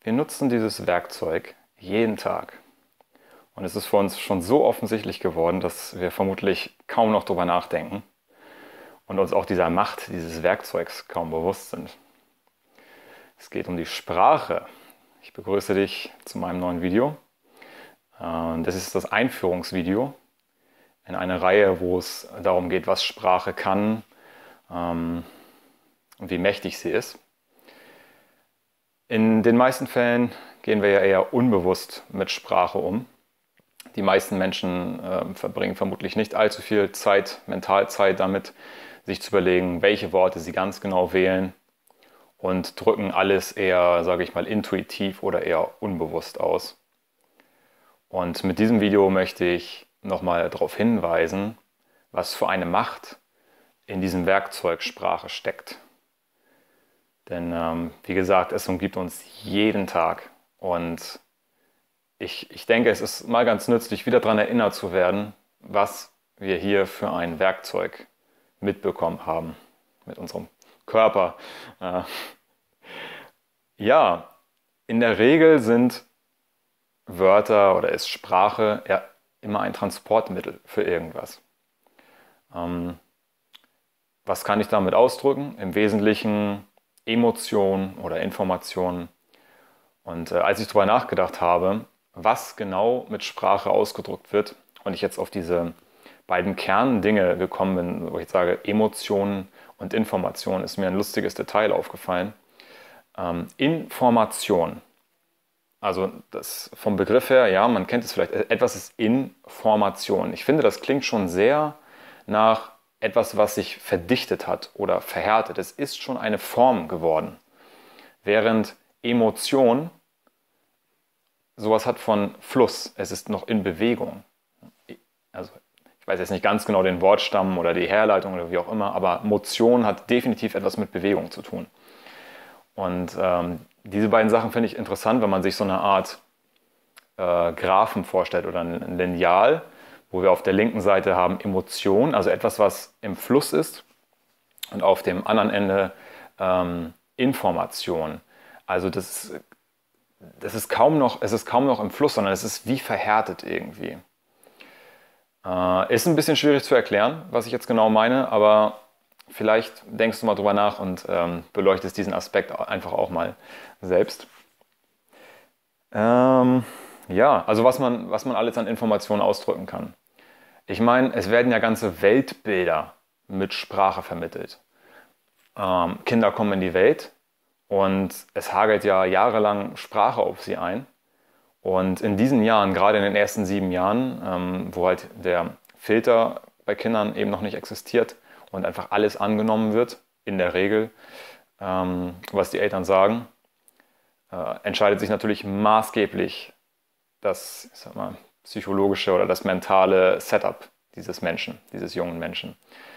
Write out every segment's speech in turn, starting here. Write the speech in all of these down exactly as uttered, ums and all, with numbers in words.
Wir nutzen dieses Werkzeug jeden Tag. Und es ist für uns schon so offensichtlich geworden, dass wir vermutlich kaum noch darüber nachdenken und uns auch dieser Macht dieses Werkzeugs kaum bewusst sind. Es geht um die Sprache. Ich begrüße dich zu meinem neuen Video. Das ist das Einführungsvideo in eine Reihe, wo es darum geht, was Sprache kann und wie mächtig sie ist. In den meisten Fällen gehen wir ja eher unbewusst mit Sprache um. Die meisten Menschen äh, verbringen vermutlich nicht allzu viel Zeit, Mentalzeit damit, sich zu überlegen, welche Worte sie ganz genau wählen und drücken alles eher, sage ich mal, intuitiv oder eher unbewusst aus. Und mit diesem Video möchte ich nochmal darauf hinweisen, was für eine Macht in diesem Werkzeug Sprache steckt. Denn ähm, wie gesagt, es umgibt uns jeden Tag und ich, ich denke, es ist mal ganz nützlich, wieder daran erinnert zu werden, was wir hier für ein Werkzeug mitbekommen haben mit unserem Körper. Äh, ja, in der Regel sind Wörter oder ist Sprache ja immer ein Transportmittel für irgendwas. Ähm, was kann ich damit ausdrücken? Im Wesentlichen Emotionen oder Informationen. Und äh, als ich darüber nachgedacht habe, was genau mit Sprache ausgedrückt wird und ich jetzt auf diese beiden Kerndinge gekommen bin, wo ich sage, Emotionen und Information, ist mir ein lustiges Detail aufgefallen. Ähm, Information, also das vom Begriff her, ja, man kennt es vielleicht, etwas ist Information. Ich finde, das klingt schon sehr nach etwas, was sich verdichtet hat oder verhärtet. Es ist schon eine Form geworden. Während Emotion sowas hat von Fluss. Es ist noch in Bewegung. Also ich weiß jetzt nicht ganz genau den Wortstamm oder die Herleitung oder wie auch immer, aber Motion hat definitiv etwas mit Bewegung zu tun. Und ähm, diese beiden Sachen finde ich interessant, wenn man sich so eine Art äh, Graphen vorstellt oder ein Lineal, wo wir auf der linken Seite haben Emotion, also etwas, was im Fluss ist, und auf dem anderen Ende ähm, Information. Also das, das ist kaum noch, es ist kaum noch im Fluss, sondern es ist wie verhärtet irgendwie. Äh, ist ein bisschen schwierig zu erklären, was ich jetzt genau meine, aber vielleicht denkst du mal drüber nach und ähm, beleuchtest diesen Aspekt einfach auch mal selbst. Ähm, ja, also was man, was man alles an Informationen ausdrücken kann. Ich meine, es werden ja ganze Weltbilder mit Sprache vermittelt. Ähm, Kinder kommen in die Welt und es hagelt ja jahrelang Sprache auf sie ein. Und in diesen Jahren, gerade in den ersten sieben Jahren, ähm, wo halt der Filter bei Kindern eben noch nicht existiert und einfach alles angenommen wird, in der Regel, ähm, was die Eltern sagen, äh, entscheidet sich natürlich maßgeblich das, ich sag mal, psychologische oder das mentale Setup dieses Menschen, dieses jungen Menschen.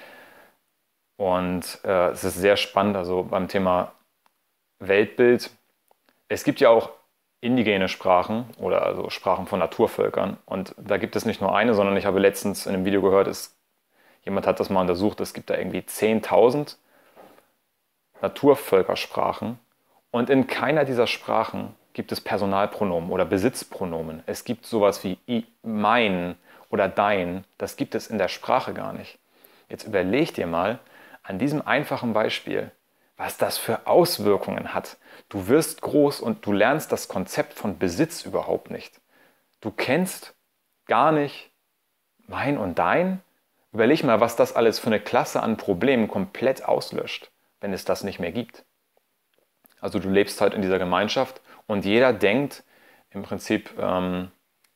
Und äh, es ist sehr spannend, also beim Thema Weltbild. Es gibt ja auch indigene Sprachen oder also Sprachen von Naturvölkern. Und da gibt es nicht nur eine, sondern ich habe letztens in einem Video gehört, es, jemand hat das mal untersucht, es gibt da irgendwie zehntausend Naturvölkersprachen. Und in keiner dieser Sprachen gibt es Personalpronomen oder Besitzpronomen. Es gibt sowas wie mein oder dein. Das gibt es in der Sprache gar nicht. Jetzt überleg dir mal an diesem einfachen Beispiel, was das für Auswirkungen hat. Du wirst groß und du lernst das Konzept von Besitz überhaupt nicht. Du kennst gar nicht mein und dein. Überleg mal, was das alles für eine Klasse an Problemen komplett auslöscht, wenn es das nicht mehr gibt. Also du lebst halt in dieser Gemeinschaft und jeder denkt im Prinzip, ähm,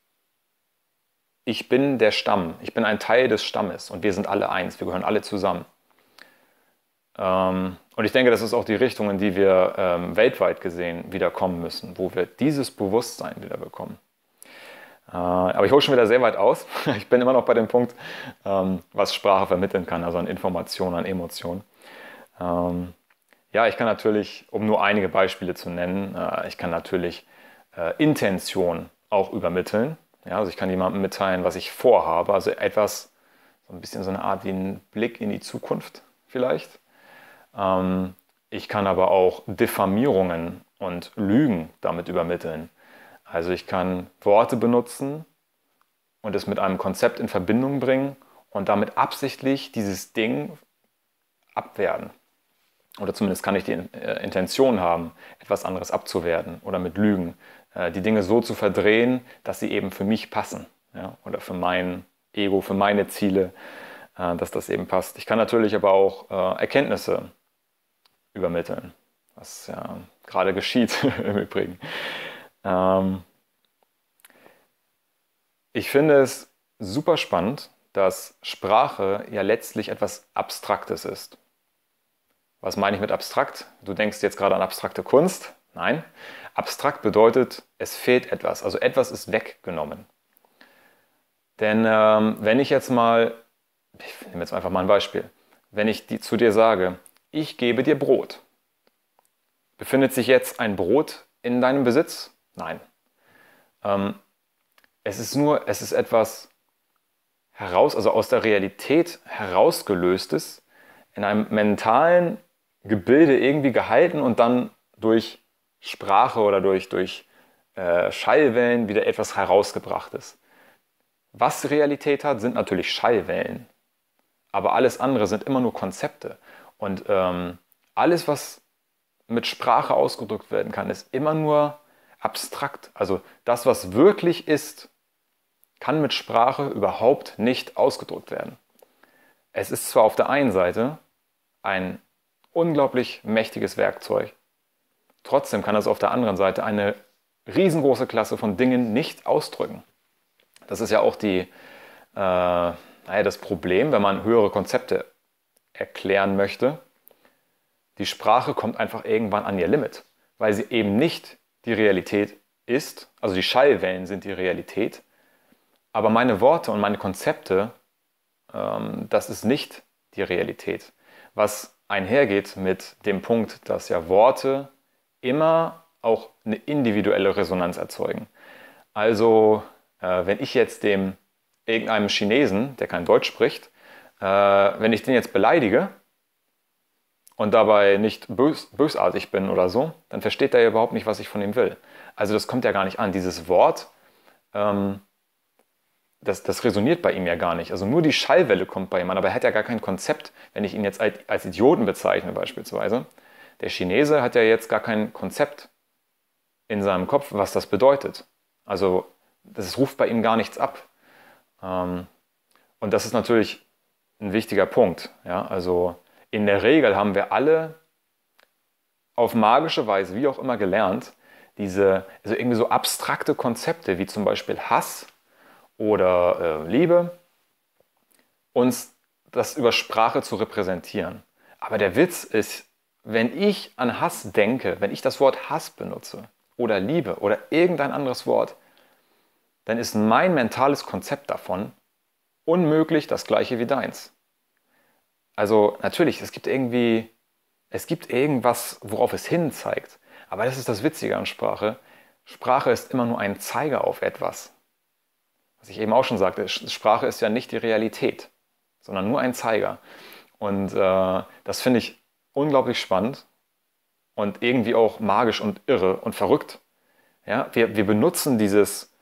ich bin der Stamm, ich bin ein Teil des Stammes und wir sind alle eins, wir gehören alle zusammen. Ähm, und ich denke, das ist auch die Richtung, in die wir ähm, weltweit gesehen wieder kommen müssen, wo wir dieses Bewusstsein wieder bekommen. Äh, aber ich hole schon wieder sehr weit aus. Ich bin immer noch bei dem Punkt, ähm, was Sprache vermitteln kann, also an Informationen, an Emotionen. Ähm, Ja, ich kann natürlich, um nur einige Beispiele zu nennen, äh, ich kann natürlich äh, Intention auch übermitteln. Ja, also ich kann jemandem mitteilen, was ich vorhabe, also etwas, so ein bisschen so eine Art wie ein Blick in die Zukunft vielleicht. Ähm, ich kann aber auch Diffamierungen und Lügen damit übermitteln. Also ich kann Worte benutzen und es mit einem Konzept in Verbindung bringen und damit absichtlich dieses Ding abwerten. Oder zumindest kann ich die äh, Intention haben, etwas anderes abzuwerten oder mit Lügen äh, die Dinge so zu verdrehen, dass sie eben für mich passen, ja? Oder für mein Ego, für meine Ziele, äh, dass das eben passt. Ich kann natürlich aber auch äh, Erkenntnisse übermitteln, was ja gerade geschieht im Übrigen. Ähm, ich finde es super spannend, dass Sprache ja letztlich etwas Abstraktes ist. Was meine ich mit abstrakt? Du denkst jetzt gerade an abstrakte Kunst? Nein. Abstrakt bedeutet, es fehlt etwas, also etwas ist weggenommen. Denn ähm, wenn ich jetzt mal, ich nehme jetzt einfach mal ein Beispiel, wenn ich die, zu dir sage, ich gebe dir Brot, befindet sich jetzt ein Brot in deinem Besitz? Nein. Ähm, es ist nur, es ist etwas heraus, also aus der Realität herausgelöstes, in einem mentalen Gebilde irgendwie gehalten und dann durch Sprache oder durch, durch äh, Schallwellen wieder etwas herausgebrachtes. Was Realität hat, sind natürlich Schallwellen. Aber alles andere sind immer nur Konzepte. Und ähm, alles, was mit Sprache ausgedrückt werden kann, ist immer nur abstrakt. Also das, was wirklich ist, kann mit Sprache überhaupt nicht ausgedrückt werden. Es ist zwar auf der einen Seite ein unglaublich mächtiges Werkzeug, trotzdem kann es auf der anderen Seite eine riesengroße Klasse von Dingen nicht ausdrücken. Das ist ja auch die, äh, naja, das Problem, wenn man höhere Konzepte erklären möchte. Die Sprache kommt einfach irgendwann an ihr Limit, weil sie eben nicht die Realität ist, also die Schallwellen sind die Realität, aber meine Worte und meine Konzepte, ähm, das ist nicht die Realität. Was einhergeht mit dem Punkt, dass ja Worte immer auch eine individuelle Resonanz erzeugen. Also äh, wenn ich jetzt dem irgendeinem Chinesen, der kein Deutsch spricht, äh, wenn ich den jetzt beleidige und dabei nicht bös, bösartig bin oder so, dann versteht er ja überhaupt nicht, was ich von ihm will. Also das kommt ja gar nicht an. Dieses Wort, ähm, das, das resoniert bei ihm ja gar nicht. Also nur die Schallwelle kommt bei ihm an, aber er hat ja gar kein Konzept, wenn ich ihn jetzt als, als Idioten bezeichne beispielsweise. Der Chinese hat ja jetzt gar kein Konzept in seinem Kopf, was das bedeutet. Also das ruft bei ihm gar nichts ab. Ähm, und das ist natürlich ein wichtiger Punkt. Ja? Also in der Regel haben wir alle auf magische Weise, wie auch immer, gelernt, diese also irgendwie so abstrakte Konzepte wie zum Beispiel Hass oder äh, Liebe, uns das über Sprache zu repräsentieren. Aber der Witz ist, wenn ich an Hass denke, wenn ich das Wort Hass benutze oder Liebe oder irgendein anderes Wort, dann ist mein mentales Konzept davon unmöglich das gleiche wie deins. Also natürlich, es gibt irgendwie, es gibt irgendwas, worauf es hin zeigt. Aber das ist das Witzige an Sprache. Sprache ist immer nur ein Zeiger auf etwas. Was ich eben auch schon sagte, Sprache ist ja nicht die Realität, sondern nur ein Zeiger. Und äh, das finde ich unglaublich spannend und irgendwie auch magisch und irre und verrückt. Ja, wir, wir benutzen dieses,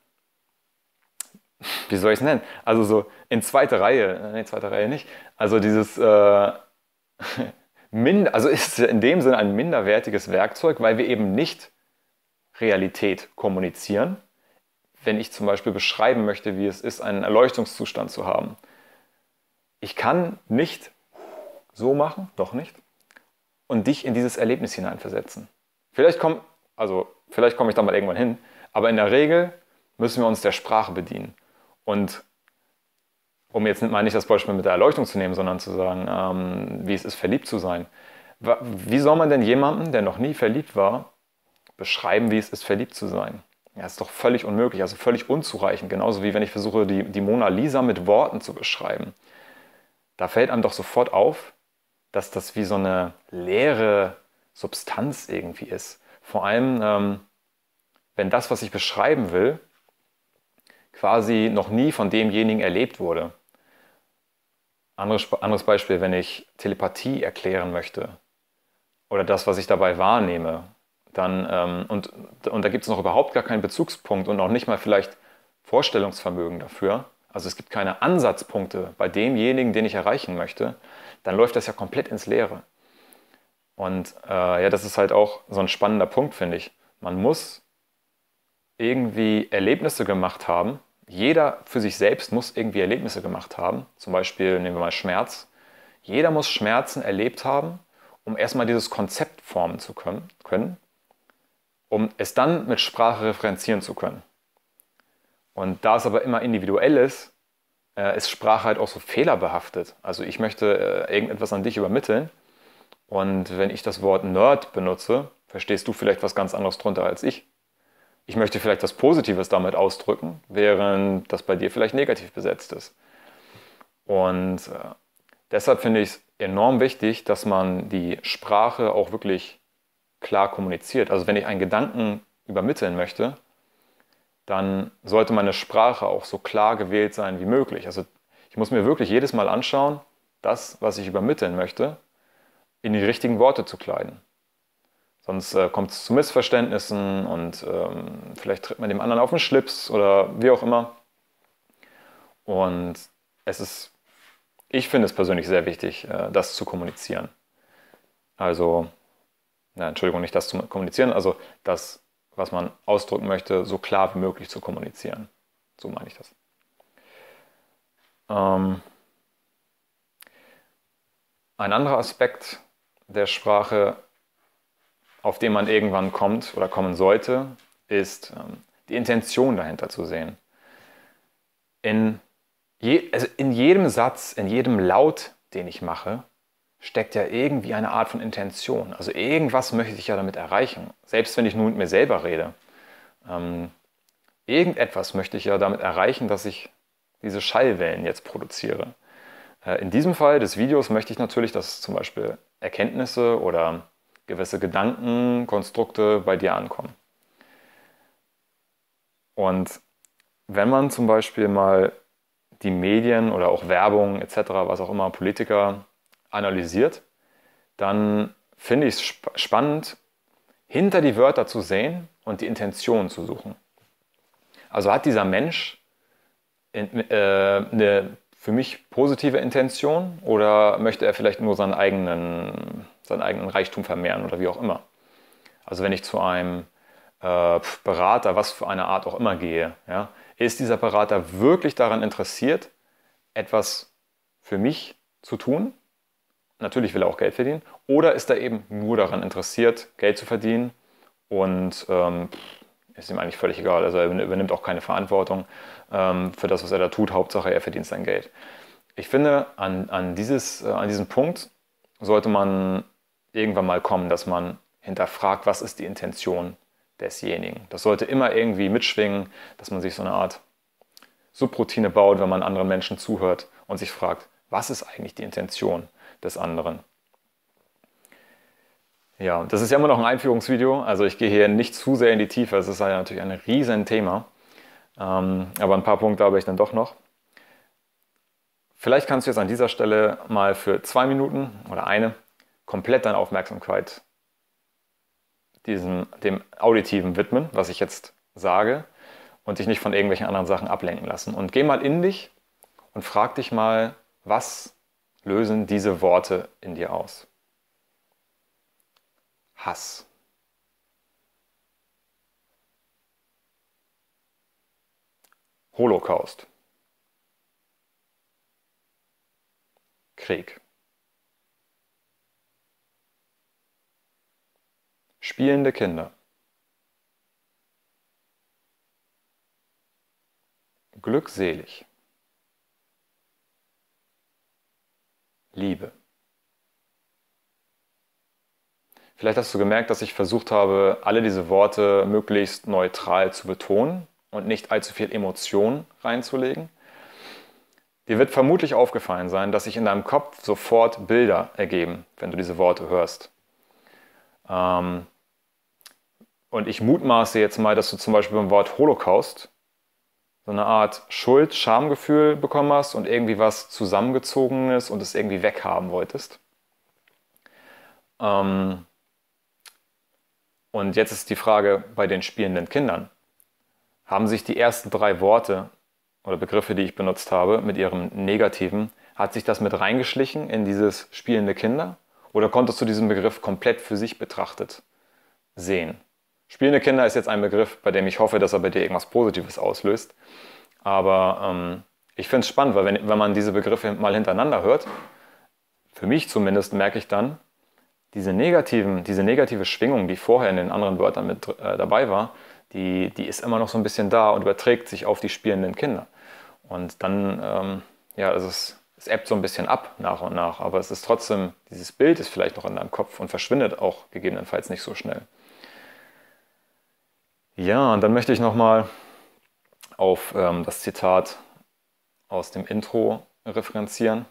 wie soll ich es nennen? Also so in zweiter Reihe, nee, zweite Reihe nicht. Also dieses, äh, mind, also ist in dem Sinne ein minderwertiges Werkzeug, weil wir eben nicht Realität kommunizieren. Wenn ich zum Beispiel beschreiben möchte, wie es ist, einen Erleuchtungszustand zu haben. Ich kann nicht so machen, doch nicht, und dich in dieses Erlebnis hineinversetzen. Vielleicht komme also, vielleicht komme ich da mal irgendwann hin, aber in der Regel müssen wir uns der Sprache bedienen. Und um jetzt mal nicht das Beispiel mit der Erleuchtung zu nehmen, sondern zu sagen, ähm, wie es ist, verliebt zu sein. Wie soll man denn jemanden, der noch nie verliebt war, beschreiben, wie es ist, verliebt zu sein? Ja, ist doch völlig unmöglich, also völlig unzureichend. Genauso wie wenn ich versuche, die, die Mona Lisa mit Worten zu beschreiben. Da fällt einem doch sofort auf, dass das wie so eine leere Substanz irgendwie ist. Vor allem, ähm, wenn das, was ich beschreiben will, quasi noch nie von demjenigen erlebt wurde. Anderes, anderes Beispiel, wenn ich Telepathie erklären möchte oder das, was ich dabei wahrnehme. dann, ähm, und, und da gibt es noch überhaupt gar keinen Bezugspunkt und auch nicht mal vielleicht Vorstellungsvermögen dafür, also es gibt keine Ansatzpunkte bei demjenigen, den ich erreichen möchte, dann läuft das ja komplett ins Leere. Und äh, ja, das ist halt auch so ein spannender Punkt, finde ich. Man muss irgendwie Erlebnisse gemacht haben. Jeder für sich selbst muss irgendwie Erlebnisse gemacht haben. Zum Beispiel nehmen wir mal Schmerz. Jeder muss Schmerzen erlebt haben, um erstmal dieses Konzept formen zu können, um es dann mit Sprache referenzieren zu können. Und da es aber immer individuell ist, äh, ist Sprache halt auch so fehlerbehaftet. Also ich möchte äh, irgendetwas an dich übermitteln und wenn ich das Wort Nerd benutze, verstehst du vielleicht was ganz anderes drunter als ich. Ich möchte vielleicht was Positives damit ausdrücken, während das bei dir vielleicht negativ besetzt ist. Und äh, deshalb finde ich es enorm wichtig, dass man die Sprache auch wirklich klar kommuniziert. Also wenn ich einen Gedanken übermitteln möchte, dann sollte meine Sprache auch so klar gewählt sein wie möglich. Also ich muss mir wirklich jedes Mal anschauen, das, was ich übermitteln möchte, in die richtigen Worte zu kleiden. Sonst äh, kommt es zu Missverständnissen und ähm, vielleicht tritt man dem anderen auf den Schlips oder wie auch immer. Und es ist, ich finde es persönlich sehr wichtig, äh, das zu kommunizieren. Also, na, Entschuldigung, nicht das zu kommunizieren, also das, was man ausdrücken möchte, so klar wie möglich zu kommunizieren. So meine ich das. Ähm, ein anderer Aspekt der Sprache, auf den man irgendwann kommt oder kommen sollte, ist ähm, die Intention dahinter zu sehen. In, je, also in jedem Satz, in jedem Laut, den ich mache, steckt ja irgendwie eine Art von Intention. Also irgendwas möchte ich ja damit erreichen. Selbst wenn ich nur mit mir selber rede. Ähm, irgendetwas möchte ich ja damit erreichen, dass ich diese Schallwellen jetzt produziere. Äh, in diesem Fall des Videos möchte ich natürlich, dass zum Beispiel Erkenntnisse oder gewisse Gedankenkonstrukte bei dir ankommen. Und wenn man zum Beispiel mal die Medien oder auch Werbung et cetera, was auch immer, Politiker analysiert, dann finde ich es sp spannend, hinter die Wörter zu sehen und die Intention zu suchen. Also hat dieser Mensch in, äh, eine für mich positive Intention oder möchte er vielleicht nur seinen eigenen, seinen eigenen Reichtum vermehren oder wie auch immer. Also wenn ich zu einem äh, Berater, was für eine Art auch immer gehe, ja, ist dieser Berater wirklich daran interessiert, etwas für mich zu tun? Natürlich will er auch Geld verdienen. Oder ist er eben nur daran interessiert, Geld zu verdienen und ähm, ist ihm eigentlich völlig egal. Also er übernimmt auch keine Verantwortung ähm, für das, was er da tut. Hauptsache, er verdient sein Geld. Ich finde, an, an, dieses, äh, an diesen Punkt sollte man irgendwann mal kommen, dass man hinterfragt, was ist die Intention desjenigen. Das sollte immer irgendwie mitschwingen, dass man sich so eine Art Subroutine baut, wenn man anderen Menschen zuhört und sich fragt, was ist eigentlich die Intention des anderen. Ja, das ist ja immer noch ein Einführungsvideo, also ich gehe hier nicht zu sehr in die Tiefe, es ist ja natürlich ein riesen Thema, ähm, aber ein paar Punkte habe ich dann doch noch. Vielleicht kannst du jetzt an dieser Stelle mal für zwei Minuten oder eine komplett deine Aufmerksamkeit diesem, dem Auditiven widmen, was ich jetzt sage, und dich nicht von irgendwelchen anderen Sachen ablenken lassen. Und geh mal in dich und frag dich mal, was lösen diese Worte in dir aus? Hass. Holocaust. Krieg. Spielende Kinder. Glückselig. Liebe. Vielleicht hast du gemerkt, dass ich versucht habe, alle diese Worte möglichst neutral zu betonen und nicht allzu viel Emotion reinzulegen. Dir wird vermutlich aufgefallen sein, dass sich in deinem Kopf sofort Bilder ergeben, wenn du diese Worte hörst. Ähm, und ich mutmaße jetzt mal, dass du zum Beispiel beim Wort Holocaust so eine Art Schuld-Schamgefühl bekommen hast und irgendwie was Zusammengezogenes und es irgendwie weghaben wolltest. Ähm, Und jetzt ist die Frage bei den spielenden Kindern. Haben sich die ersten drei Worte oder Begriffe, die ich benutzt habe, mit ihrem Negativen, hat sich das mit reingeschlichen in dieses spielende Kinder? Oder konntest du diesen Begriff komplett für sich betrachtet sehen? Spielende Kinder ist jetzt ein Begriff, bei dem ich hoffe, dass er bei dir irgendwas Positives auslöst. Aber ähm, ich finde es spannend, weil wenn, wenn man diese Begriffe mal hintereinander hört, für mich zumindest merke ich dann, diese, negativen, diese negative Schwingung, die vorher in den anderen Wörtern mit äh, dabei war, die, die ist immer noch so ein bisschen da und überträgt sich auf die spielenden Kinder. Und dann, ähm, ja, also es, es ebbt so ein bisschen ab nach und nach, aber es ist trotzdem, dieses Bild ist vielleicht noch in deinem Kopf und verschwindet auch gegebenenfalls nicht so schnell. Ja, und dann möchte ich nochmal auf ähm, das Zitat aus dem Intro referenzieren.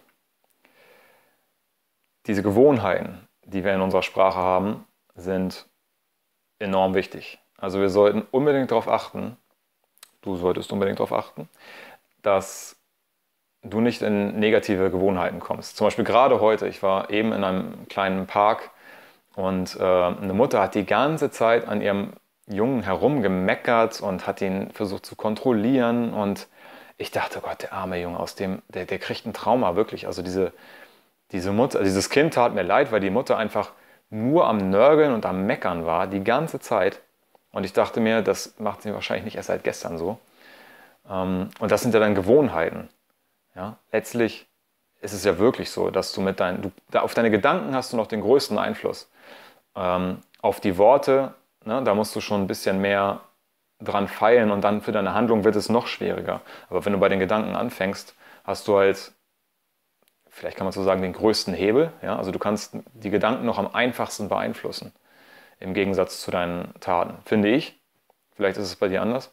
Diese Gewohnheiten, die wir in unserer Sprache haben, sind enorm wichtig. Also wir sollten unbedingt darauf achten, du solltest unbedingt darauf achten, dass du nicht in negative Gewohnheiten kommst. Zum Beispiel gerade heute, ich war eben in einem kleinen Park und äh, eine Mutter hat die ganze Zeit an ihrem Jungen herumgemeckert und hat ihn versucht zu kontrollieren und ich dachte, Gott, der arme Junge, aus dem, der, der kriegt ein Trauma, wirklich. Also diese, diese Mutter, dieses Kind tat mir leid, weil die Mutter einfach nur am Nörgeln und am Meckern war, die ganze Zeit. Und ich dachte mir, das macht sie wahrscheinlich nicht erst seit gestern so. Und das sind ja dann Gewohnheiten. Ja? Letztlich ist es ja wirklich so, dass du mit deinen, du, auf deine Gedanken hast du noch den größten Einfluss. Ähm, auf die Worte, ne, da musst du schon ein bisschen mehr dran feilen und dann für deine Handlung wird es noch schwieriger. Aber wenn du bei den Gedanken anfängst, hast du halt, vielleicht kann man so sagen, den größten Hebel. Ja? Also du kannst die Gedanken noch am einfachsten beeinflussen, im Gegensatz zu deinen Taten, finde ich. Vielleicht ist es bei dir anders.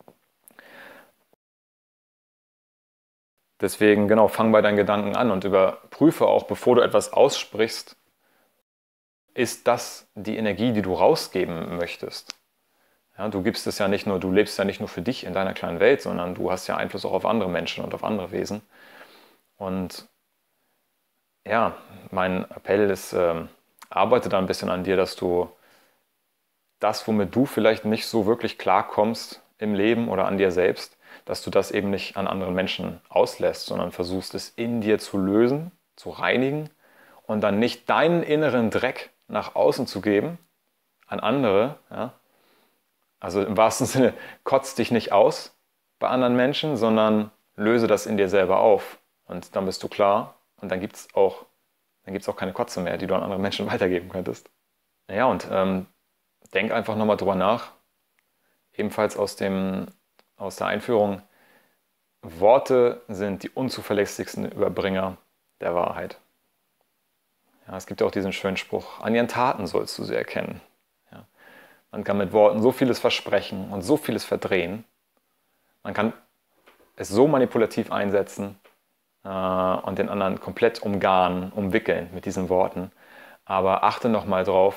Deswegen, genau, fang bei deinen Gedanken an und überprüfe auch, bevor du etwas aussprichst, ist das die Energie, die du rausgeben möchtest. Ja, du gibst es ja nicht nur, du lebst ja nicht nur für dich in deiner kleinen Welt, sondern du hast ja Einfluss auch auf andere Menschen und auf andere Wesen. Und ja, mein Appell ist, ähm, arbeite da ein bisschen an dir, dass du das, womit du vielleicht nicht so wirklich klarkommst im Leben oder an dir selbst, dass du das eben nicht an anderen Menschen auslässt, sondern versuchst es in dir zu lösen, zu reinigen und dann nicht deinen inneren Dreck nach außen zu geben an andere. Ja? Also im wahrsten Sinne, kotz dich nicht aus bei anderen Menschen, sondern löse das in dir selber auf. Und dann bist du klar und dann gibt es auch, dann gibt's auch keine Kotze mehr, die du an andere Menschen weitergeben könntest. Ja, und ähm, denk einfach nochmal drüber nach, ebenfalls aus dem aus der Einführung, Worte sind die unzuverlässigsten Überbringer der Wahrheit. Ja, es gibt ja auch diesen schönen Spruch, an ihren Taten sollst du sie erkennen. Ja, man kann mit Worten so vieles versprechen und so vieles verdrehen. Man kann es so manipulativ einsetzen äh, und den anderen komplett umgarnen, umwickeln mit diesen Worten. Aber achte nochmal drauf,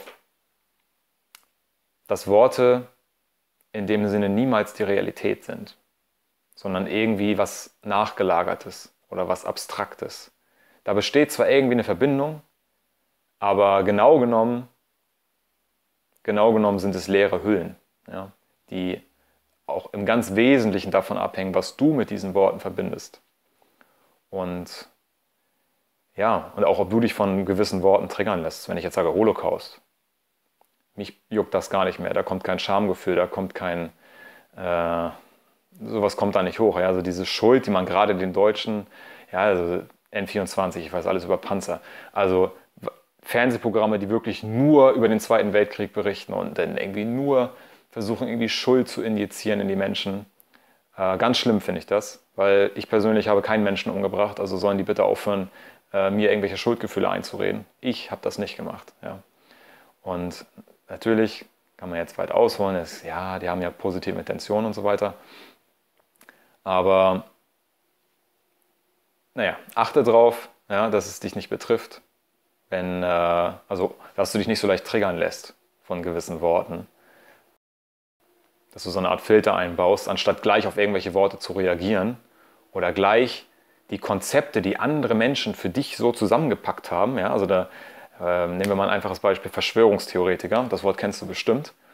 dass Worte in dem Sinne niemals die Realität sind, sondern irgendwie was Nachgelagertes oder was Abstraktes. Da besteht zwar irgendwie eine Verbindung, aber genau genommen, genau genommen sind es leere Hüllen, ja, die auch im ganz Wesentlichen davon abhängen, was du mit diesen Worten verbindest. Und ja, und auch ob du dich von gewissen Worten triggern lässt. Wenn ich jetzt sage Holocaust, mich juckt das gar nicht mehr, da kommt kein Schamgefühl, da kommt kein, äh, sowas kommt da nicht hoch. Ja? Also diese Schuld, die man gerade den Deutschen, ja, also N vierundzwanzig, ich weiß alles über Panzer, also Fernsehprogramme, die wirklich nur über den Zweiten Weltkrieg berichten und dann irgendwie nur versuchen, irgendwie Schuld zu injizieren in die Menschen. Äh, ganz schlimm finde ich das, weil ich persönlich habe keinen Menschen umgebracht, also sollen die bitte aufhören, äh, mir irgendwelche Schuldgefühle einzureden. Ich habe das nicht gemacht. Ja. Und natürlich kann man jetzt weit ausholen, ist, ja, die haben ja positive Intentionen und so weiter. Aber naja, achte drauf, ja, dass es dich nicht betrifft, wenn, äh, also dass du dich nicht so leicht triggern lässt von gewissen Worten. Dass du so eine Art Filter einbaust, anstatt gleich auf irgendwelche Worte zu reagieren oder gleich die Konzepte, die andere Menschen für dich so zusammengepackt haben, ja, also da äh, nehmen wir mal ein einfaches Beispiel, Verschwörungstheoretiker, das Wort kennst du bestimmt.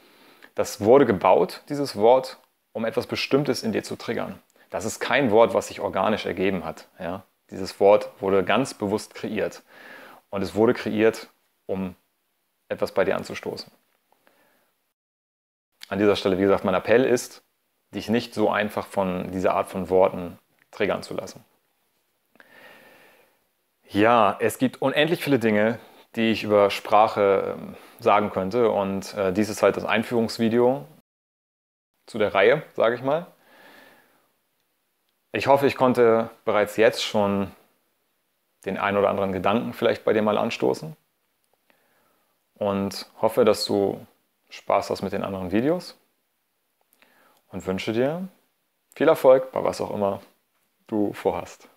das wurde gebaut, dieses Wort, um etwas Bestimmtes in dir zu triggern. Das ist kein Wort, was sich organisch ergeben hat. Ja? Dieses Wort wurde ganz bewusst kreiert. Und es wurde kreiert, um etwas bei dir anzustoßen. An dieser Stelle, wie gesagt, mein Appell ist, dich nicht so einfach von dieser Art von Worten triggern zu lassen. Ja, es gibt unendlich viele Dinge, die ich über Sprache äh, sagen könnte. Und äh, dies ist halt das Einführungsvideo zu der Reihe, sage ich mal. Ich hoffe, ich konnte bereits jetzt schon den einen oder anderen Gedanken vielleicht bei dir mal anstoßen. Und hoffe, dass du Spaß hast mit den anderen Videos. Und wünsche dir viel Erfolg bei was auch immer du vorhast.